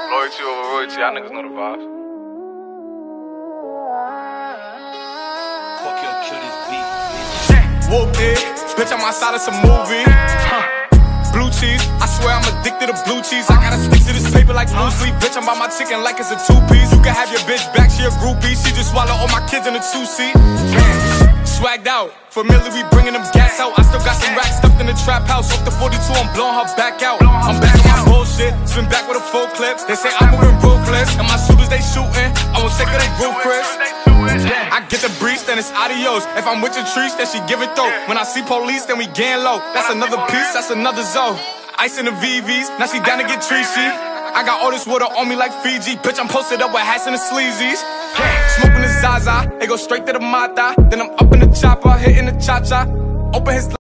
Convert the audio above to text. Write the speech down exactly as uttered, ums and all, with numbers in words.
Loyalty over royalty, y'all niggas know the vibes. Fuck your kill this beat, bitch. Whoop it, bitch, I'm outside of some movie. Huh. Blue cheese, I swear I'm addicted to blue cheese. I gotta stick to this paper like blue sleep. Bitch, I'm by my chicken like it's a two-piece. You can have your bitch back, she a groupie. She just swallow all my kids in a two-seat. Swagged out, familiar, we bringing them gas out. I still got some racks stuffed in the trap house. Off the forty-two, I'm blowing her back out. I'm back on my bullshit, spin back with a full clip. They say I'm moving ruthless, and my shooters, they shooting. I won't take her, they roof, Chris. I get the breeze, then it's adios. If I'm with your trees, then she give it though. When I see police, then we gang low. That's another piece, that's another zone. Ice in the V Vs, now she down to get treachy. I got all this water on me like Fiji. Bitch, I'm posted up with hats and the sleazies. Smoking the Zaza, they go straight to the Mata. Then I'm up in the chopper, hitting the cha-cha. Open his